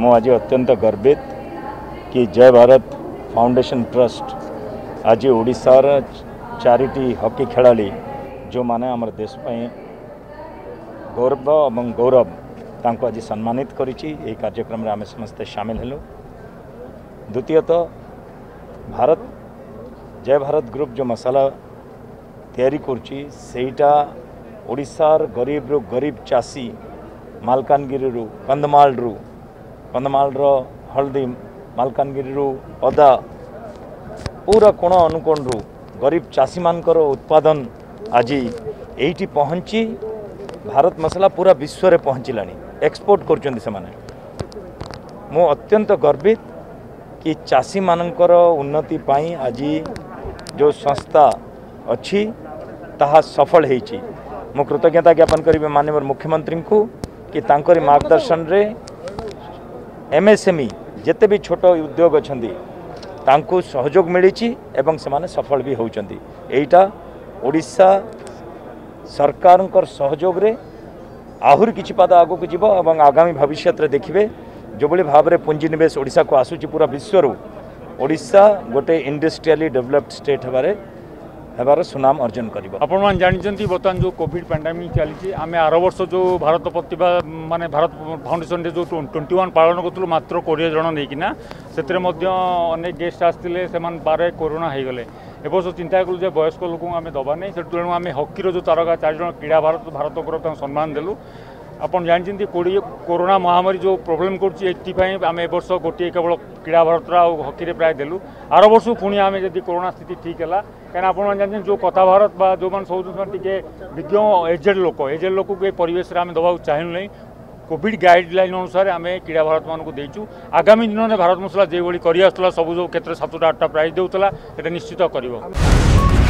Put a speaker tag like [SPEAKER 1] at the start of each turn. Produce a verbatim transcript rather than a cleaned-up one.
[SPEAKER 1] मु आज अत्यंत गर्वित कि जय भारत फाउंडेशन ट्रस्ट आज ओडिशार चारिटी हॉकी खेलाड़ी जो माने आमर देश गौरव और गौरव तांको आज सम्मानित करिछि। एही कार्यक्रम रे आमे समस्ते शामिल हेलु। द्वितीयतः भारत जय भारत ग्रुप जो मसाला तैयारी करछि सेटा ओडिशार गरीब रु गरीब चाषी मालकानगिरी रु कंधमाल रु कंधमाल रो हल्दी मालकानगिरी रु अदा पूरा कोण अनुकोण रु गरीब चाषी मानकर उत्पादन आज एठी पहुँची भारत मसाला पूरा विश्व रे पहुँचलानी एक्सपोर्ट कर से माने। मु अत्यंत गर्वित कि चाषी मानकर उन्नति पाई आज जो संस्था अच्छी ताहा सफल होईची। मु कृतज्ञता ज्ञापन करी माननीय मुख्यमंत्री को कि तांकरी मार्गदर्शन रे एमएसएमई जेते भी छोट उद्योग अच्छी तांको सहयोग मिली एवं से माने सफल भी होउचंती। एटा ओडिशा सरकार सहयोग रे आहुरी किछि पाद आगो को जीव एवं आगामी भविष्य रे देखिबे जो बड़ी भाव में पुंजीनिवेश ओडिशा को आसुची पूरा विश्व ओडिशा गोटे इंडस्ट्रियली डेवलप्ड स्टेट हेबारे हेबार सुनाम अर्जन करिबो।
[SPEAKER 2] आपण मान जानिचंती बर्तमान जो कोविड पैंडेमिक चली आम आर वर्ष जो भारत प्रतिभा माने भारत फाउंडेशन रे जो ट्वेंटी वन पालन करथुल मात्र कोड़े जन नेकिना सेतरे मध्य अनेक गेस्ट आसथिले सेमान बारे कोरोना हो गले। ए वर्ष चिंता कलु जे वयस्क लोक आम दबा नहीं से तेणु आम हॉकीर जो तारका चार जन क्रीड़ा भारत भारत को सम्मान देलु। आपन जानते कोड़े कोरोना महामारी जो प्रोब्लेम करें आम ए वर्ष गोटे केवल क्रीड़ा भारत हॉकी प्राय देलु। आर वर्ष पुणी आम जब कोरोना स्थिति ठीक है कहीं आप जानते जो कथा भारत बा जो मैंने सब टे विज्ञ एजेड लोक एजेड लोक को परिवेश में आम दबा चाहूँ नहीं। कोविड गाइडलाइन अनुसार आम क्रीड़ा भारत मान को देचु। आगामी दिन में भारत मसला जो भाई कर सब जो क्षेत्र सातटा आठटा प्राइज देउतला निश्चित कर।